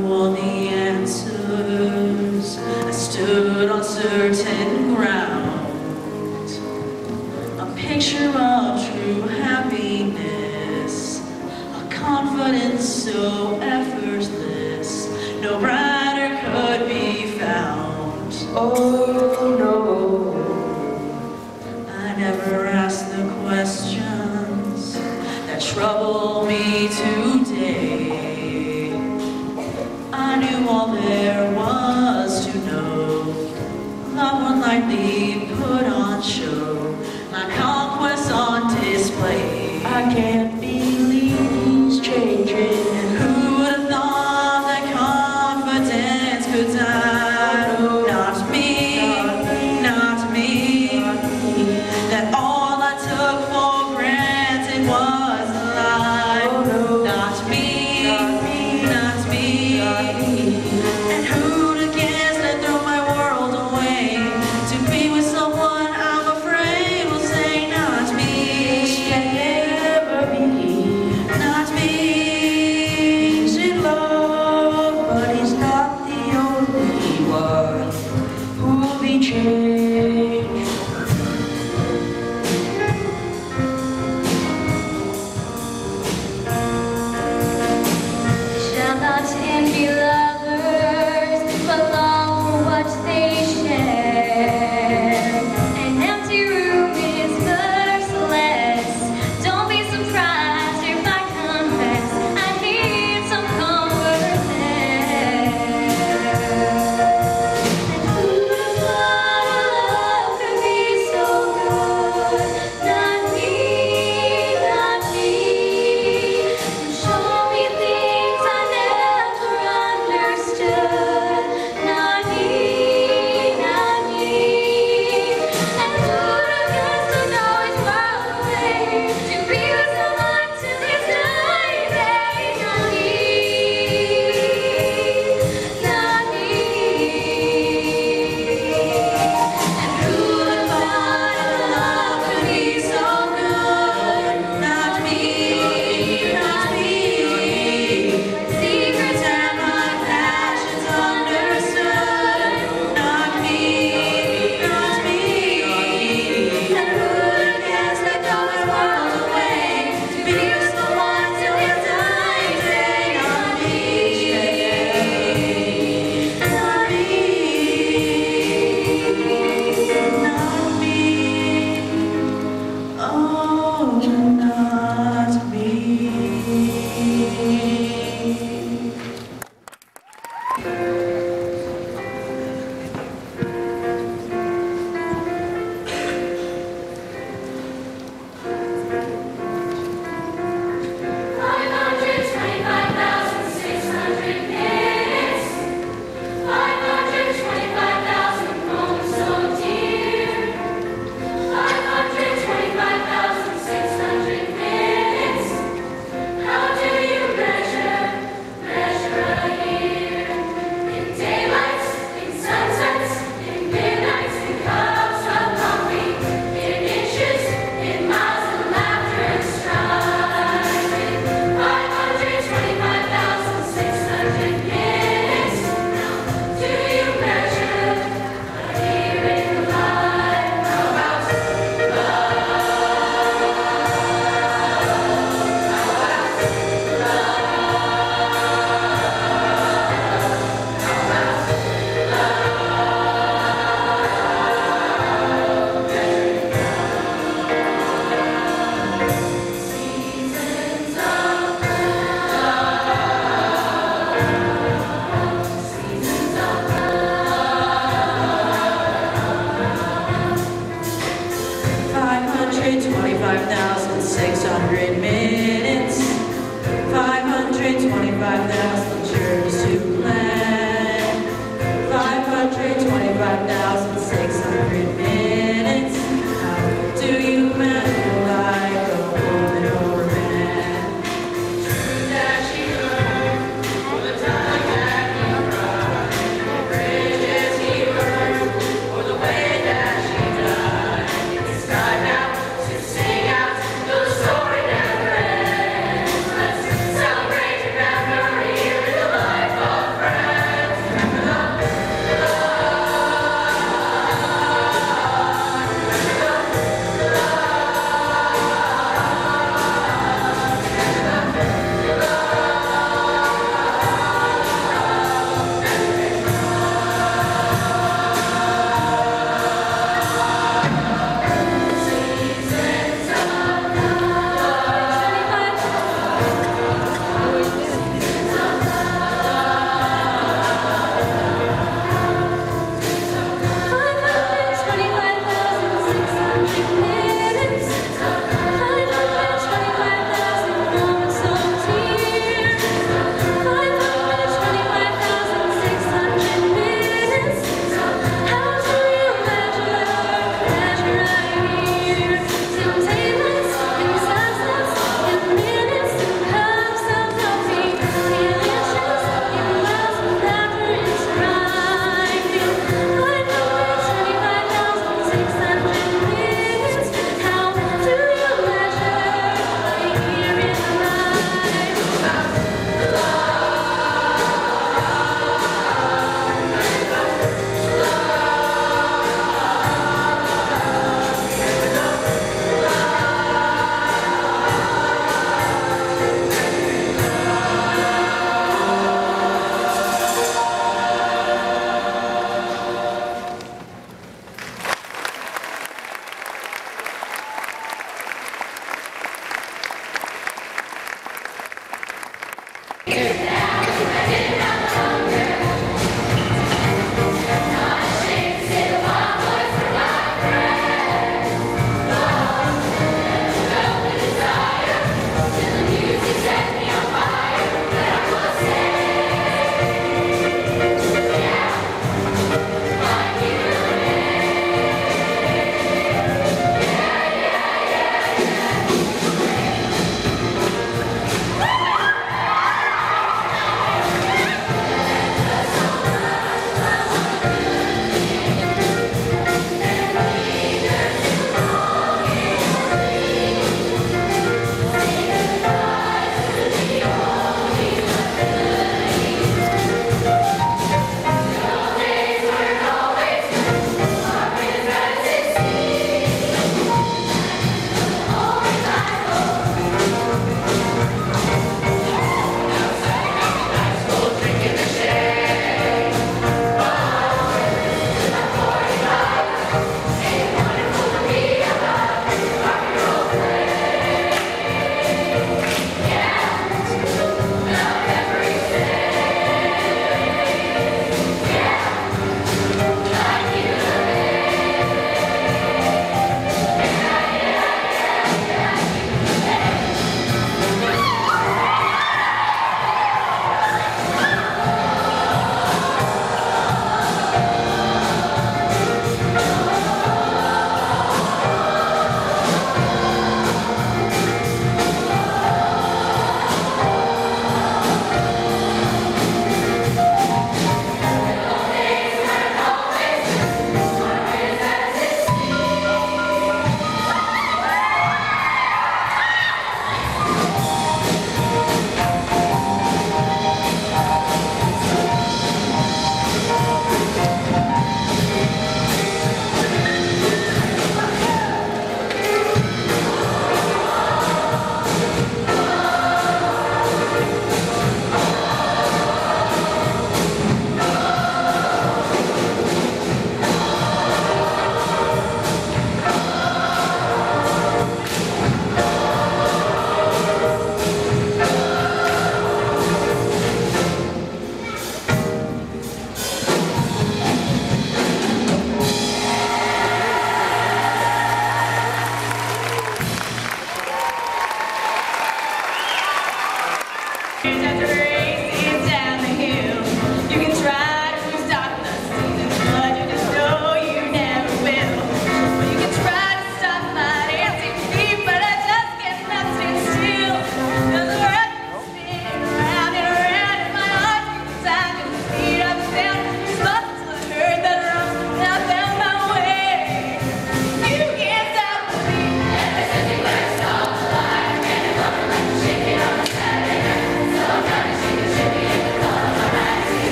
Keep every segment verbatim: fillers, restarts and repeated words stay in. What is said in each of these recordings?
all the answers. I stood on certain ground, a picture of true happiness, a confidence so effortless, no brighter could be found. Oh no, I never asked the questions that trouble me today. I knew all there was to know. Love would likely put on show, my conquest on display. I can't believe he's changing. Who would have thought that confidence could die? Not me, not me. That all I took for granted was a lie. Not me, not me. And who'd have guessed I'd throw my world away to be with someone I'm afraid will say not me. Never be, not me. He's in love, but he's not the only one who'll be changed. Shall not envy lovers, but long for what they share. An empty room is merciless. Don't be surprised if I confess I need some comfort there. And who'd have thought love could be so good? Not me, not me. You show me things I never understood. Not me, not me. And who'd have guessed I'd always walk away to be with someone till this dying day? Not me, not me. And who'd have thought love could be so good? Not me, not me. Secrets and my passions understood. Not me, not me. And who'd have guessed I'd throw my world away to be with someone till this dying day? Not me, not me, not me. Oh, not me. Five hundred twenty-five thousand six hundred minutes. Five hundred twenty-five thousand moments so dear. Five hundred twenty-five thousand six hundred minutes. How do you measure, measure a year? In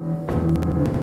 Thank